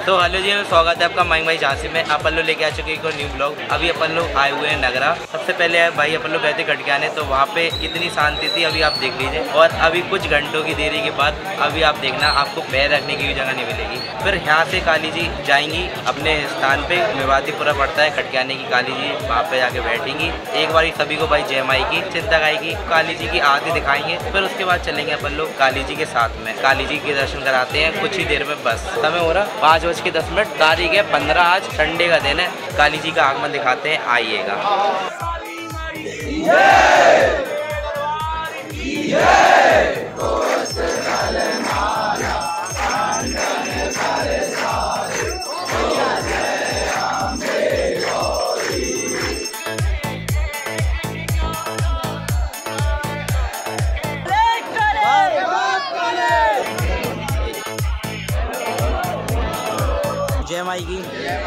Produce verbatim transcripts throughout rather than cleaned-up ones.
तो हेलो जी, स्वागत है आपका माइंग भाई झांसी में। अपन लोग लेके आ चुके हैं एक न्यू ब्लॉग। अभी अपन लोग आए हुए हैं नगरा। सबसे पहले भाई अपन लोग गए थे खटकियाने, तो वहाँ पे कितनी शांति थी अभी आप देख लीजिए। और अभी कुछ घंटों की देरी के बाद अभी आप देखना आपको पैर रखने की भी जगह नहीं मिलेगी। फिर यहाँ से काली जी जाएंगी अपने स्थान पे, मेवातीपुरा पड़ता है खटकियाने की काली जी, वहाँ पे जाके बैठेंगी। एक बार सभी को भाई जय माई की चिंता गाएगी, काली जी की आरती दिखाएंगे। फिर उसके बाद चलेंगे अपन लोग काली जी के साथ में, काली जी के दर्शन कराते हैं कुछ ही देर में। बस समय हो रहा पाँच बज के दस मिनट, तारीख है पंद्रह, आज संडे का दिन है। काली जी का आगमन दिखाते हैं, आइएगा। जय माई की।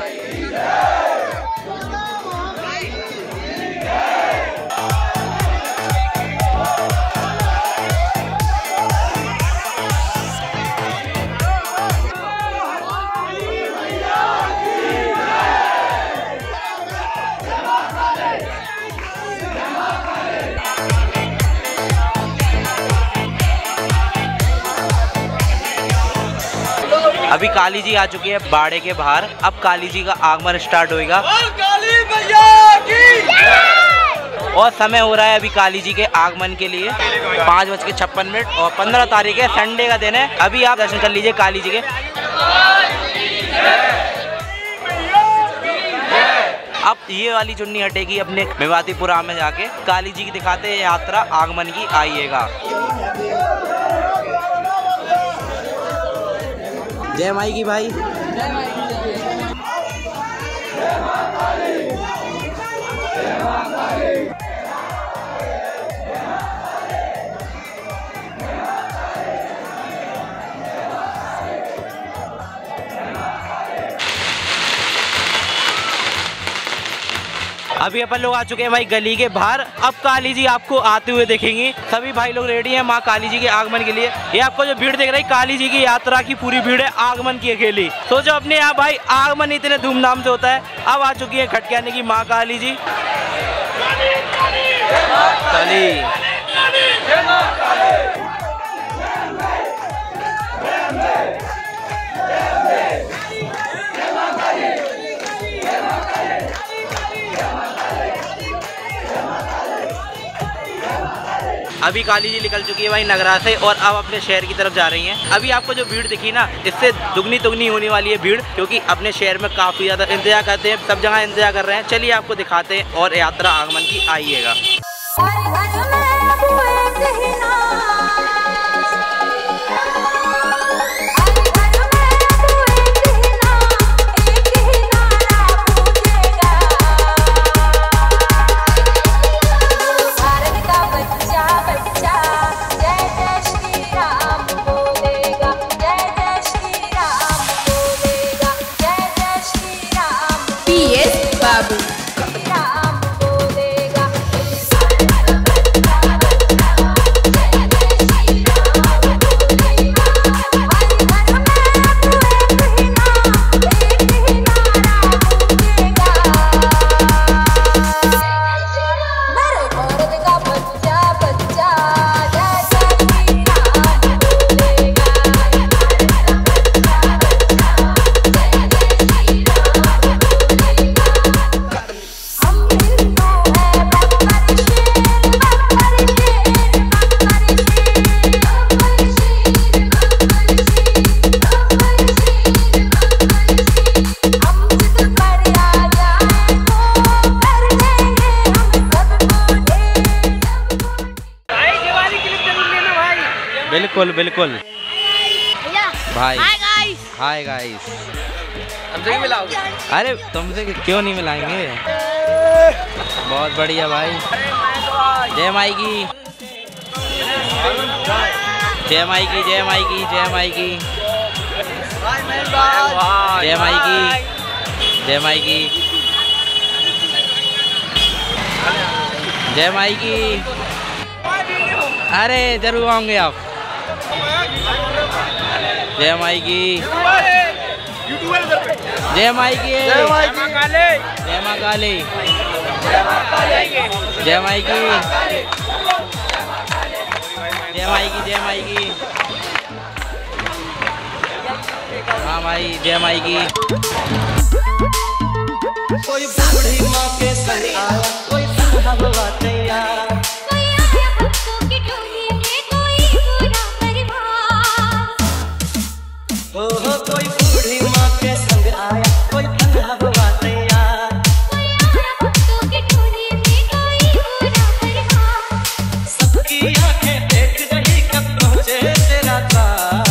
अभी काली जी आ चुकी है बाड़े के बाहर। अब काली जी का आगमन स्टार्ट होएगा और समय हो रहा है अभी काली जी के आगमन के लिए पाँच बज के छप्पन मिनट और पंद्रह तारीख है, संडे का दिन है। अभी आप दर्शन कर लीजिए काली जी के। अब ये वाली चुन्नी हटेगी अपने मेवातीपुरा में जाके, काली जी की दिखाते हैं यात्रा आगमन की, आइएगा। जय माई की भाई। जय माई की। अभी अपन लोग आ चुके हैं भाई गली के बाहर। अब काली जी आपको आते हुए देखेंगी। सभी भाई लोग रेडी हैं माँ काली जी के आगमन के लिए। ये आपको जो भीड़ देख रही है काली जी की यात्रा की पूरी भीड़ है आगमन की अकेली। सोचो अपने यहाँ भाई आगमन इतने धूमधाम से होता है। अब आ चुकी है खटकियाने की माँ काली जी। काली अभी काली जी निकल चुकी है भाई नगरा से और अब अपने शहर की तरफ जा रही हैं। अभी आपको जो भीड़ दिखी ना, इससे दुगनी तुगनी होने वाली है भीड़, क्योंकि अपने शहर में काफ़ी ज़्यादा इंतजार करते हैं, सब जगह इंतजार कर रहे हैं। चलिए आपको दिखाते हैं और यात्रा आगमन की, आइएगा। बिल्कुल बिल्कुल भाई। Hi guys. Hi guys. हमसे भी मिलाओगे? अरे तुमसे क्यों नहीं मिलाएंगे। बहुत बढ़िया भाई। जय माई की। जय माई की। जय माई की। जय माई की। जय माई की। जय माई की। जय माई की। अरे जरूर आऊंगे आप। जय माई की। जय माई की, जय माई की, जय माँ काली, जय माई की, जय माई की, जय माई की, हाँ भाई जय माई की। कोई बूढ़ी माँ के संग आया, कोई तन्हा हुआ तैयार, कोई आया भक्तों की टोली में, कोई पूरा परिवार। हो हो कोई बूढ़ी माँ के संग आया, कोई तन्हा हुआ तैयार, कोई आया भक्तों की टोली में, कोई पूरा परिवार। सबकी आंखें देख रही कब पहुँचे तेरा द्वार।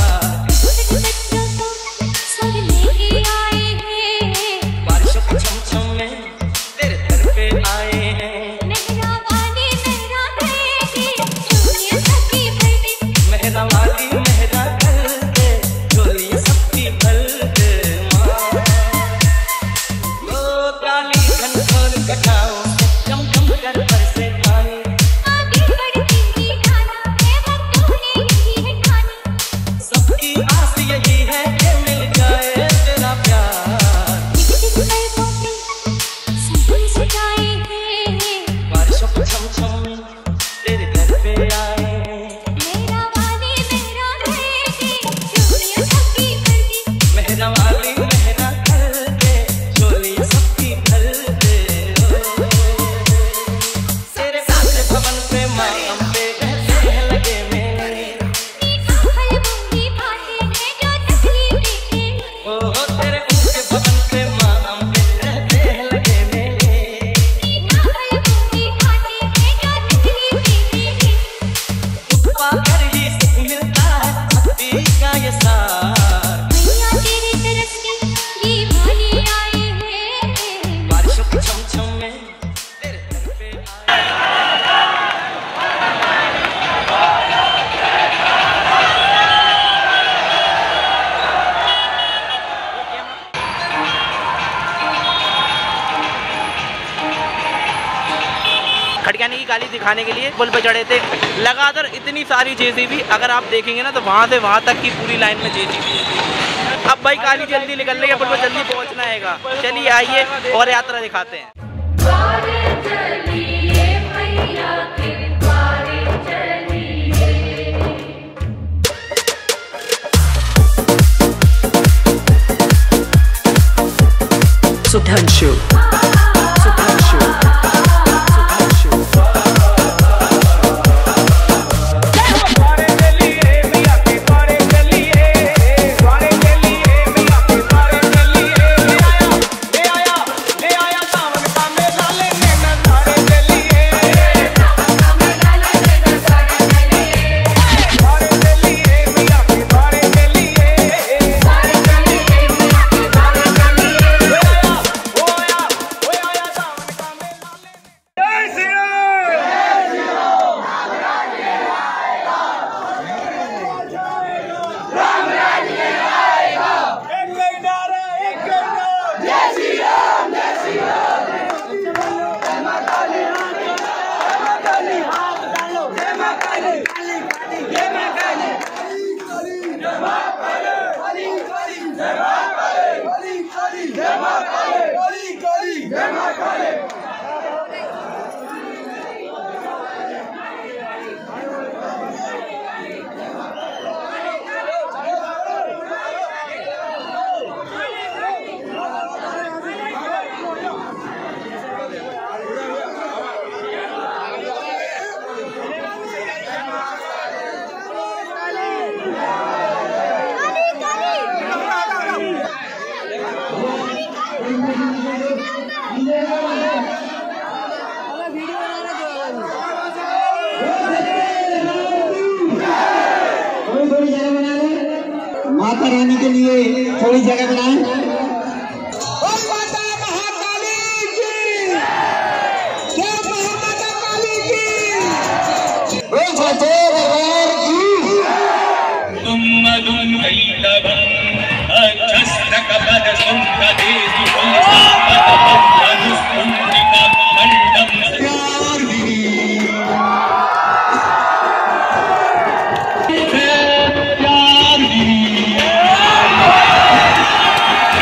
खड़कियानी की काली दिखाने के लिए पुल पे चढ़े थे। लगातार इतनी सारी जेसीबी, अगर आप देखेंगे ना तो वहाँ से वहाँ तक की पूरी लाइन में जेसीबी। अब भाई काली जल्दी निकल रही है, पुल पे जल्दी पहुँचना हैगा। चलिए आइए और यात्रा दिखाते हैं। सुधांशु सुधांशु माता रानी के लिए थोड़ी जगह बनाएं। और माता महाकाली की, जय माता काली की, बोल माता भगवान की। तुम मधुन वैलवम अक्षस्तक पद सुंदरेति अनुस्कुंडिका खंडम प्यार भी प्यार भी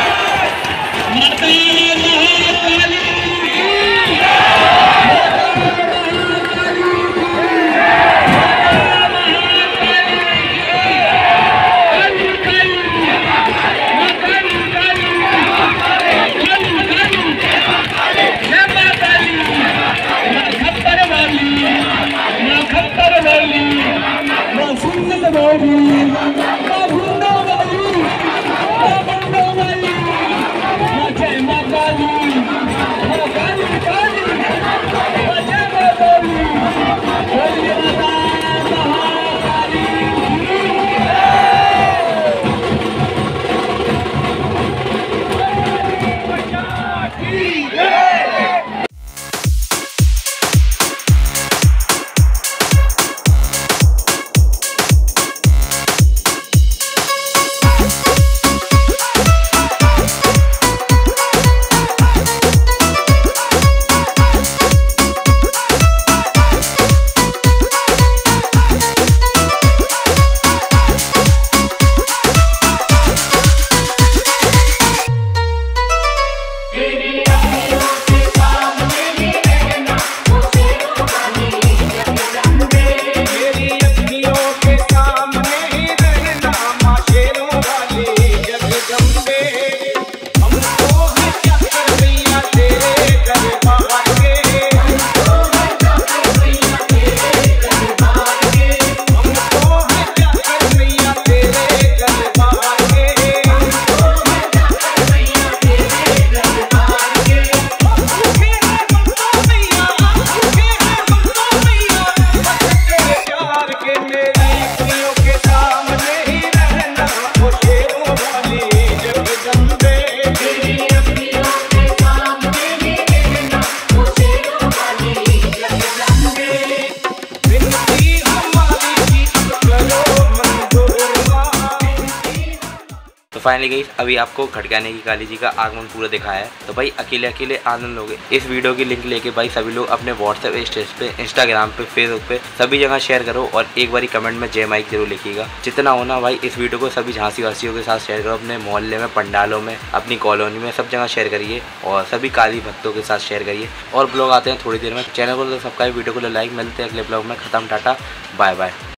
फाइनली गाइस अभी आपको खटकाने की काली जी का आगमन पूरा दिखाया है। तो भाई अकेले अकेले आनंद लोगे। इस वीडियो की लिंक लेके भाई सभी लोग अपने व्हाट्सएप स्टेटस पे, इंस्टाग्राम पे, फेसबुक पे सभी जगह शेयर करो और एक बारी कमेंट में जय माइक जरूर लिखिएगा। जितना होना भाई इस वीडियो को सभी झांसी वासियों के साथ शेयर करो, अपने मोहल्ले में, पंडालों में, अपनी कॉलोनी में, सब जगह शेयर करिए और सभी काली भक्तों के साथ शेयर करिए। और ब्लॉग आते हैं थोड़ी देर में। चैनल को सब्सक्राइब, वीडियो को लाइक। मिलते हैं अगले ब्लॉग में। खत्म, टाटा, बाय बाय।